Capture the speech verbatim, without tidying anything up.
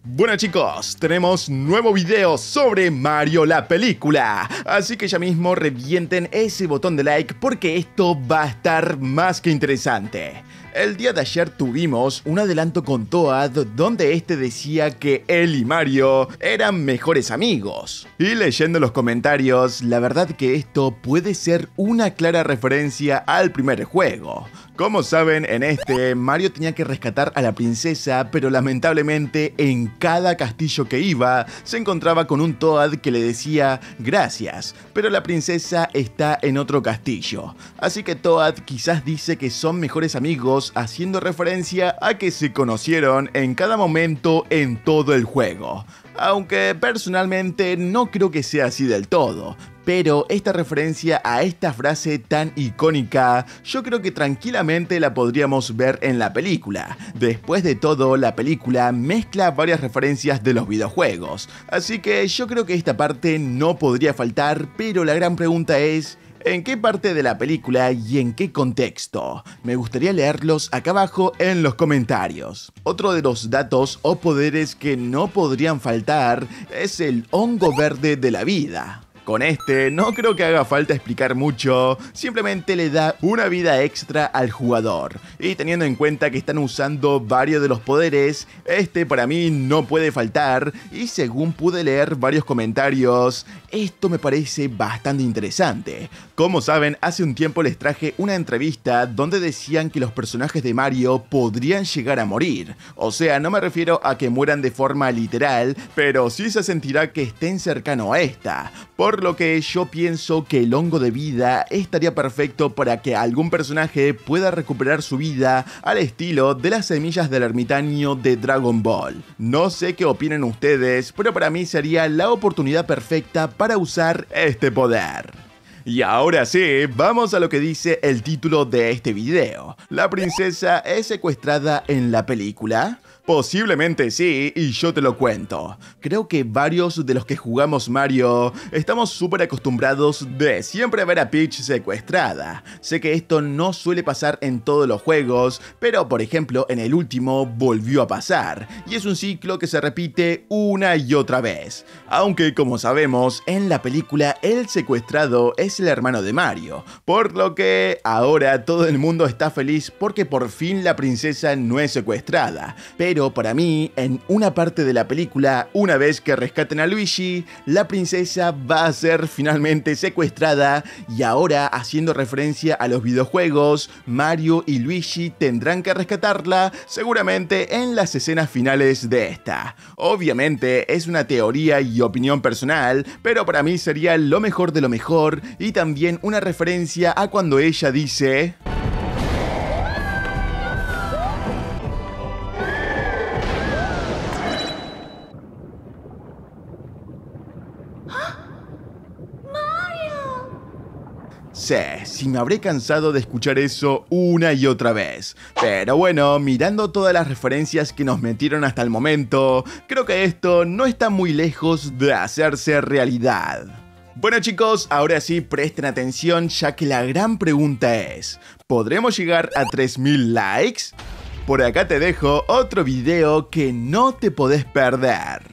Bueno chicos, tenemos nuevo video sobre Mario la película, así que ya mismo revienten ese botón de like porque esto va a estar más que interesante. El día de ayer tuvimos un adelanto con Toad donde este decía que él y Mario eran mejores amigos. Y leyendo los comentarios, la verdad que esto puede ser una clara referencia al primer juego. Como saben, en este, Mario tenía que rescatar a la princesa, pero lamentablemente en cada castillo que iba, se encontraba con un Toad que le decía gracias, pero la princesa está en otro castillo. Así que Toad quizás dice que son mejores amigos, haciendo referencia a que se conocieron en cada momento en todo el juego. Aunque personalmente no creo que sea así del todo. Pero esta referencia a esta frase tan icónica, yo creo que tranquilamente la podríamos ver en la película. Después de todo, la película mezcla varias referencias de los videojuegos. Así que yo creo que esta parte no podría faltar, pero la gran pregunta es: ¿en qué parte de la película y en qué contexto? Me gustaría leerlos acá abajo en los comentarios. Otro de los datos o poderes que no podrían faltar es el hongo verde de la vida. Con este no creo que haga falta explicar mucho, simplemente le da una vida extra al jugador. Y teniendo en cuenta que están usando varios de los poderes, este para mí no puede faltar. Y según pude leer varios comentarios, esto me parece bastante interesante. Como saben, hace un tiempo les traje una entrevista donde decían que los personajes de Mario podrían llegar a morir. O sea, no me refiero a que mueran de forma literal, pero sí se sentirá que estén cercano a esta. Por Por lo que yo pienso que el hongo de vida estaría perfecto para que algún personaje pueda recuperar su vida al estilo de las semillas del ermitaño de Dragon Ball. No sé qué opinen ustedes, pero para mí sería la oportunidad perfecta para usar este poder. Y ahora sí, vamos a lo que dice el título de este video. ¿La princesa es secuestrada en la película? Posiblemente sí, y yo te lo cuento. Creo que varios de los que jugamos Mario estamos súper acostumbrados de siempre ver a Peach secuestrada. Sé que esto no suele pasar en todos los juegos, pero por ejemplo en el último volvió a pasar, y es un ciclo que se repite una y otra vez. Aunque como sabemos, en la película el secuestrado es el hermano de Mario, por lo que ahora todo el mundo está feliz porque por fin la princesa no es secuestrada. Pero para mí, en una parte de la película, una vez que rescaten a Luigi, la princesa va a ser finalmente secuestrada, y ahora, haciendo referencia a los videojuegos, Mario y Luigi tendrán que rescatarla, seguramente en las escenas finales de esta. Obviamente es una teoría y opinión personal, pero para mí sería lo mejor de lo mejor, y también una referencia a cuando ella dice: sé, si me habré cansado de escuchar eso una y otra vez. Pero bueno, mirando todas las referencias que nos metieron hasta el momento, creo que esto no está muy lejos de hacerse realidad. Bueno chicos, ahora sí presten atención, ya que la gran pregunta es: ¿podremos llegar a tres mil likes? Por acá te dejo otro video que no te podés perder.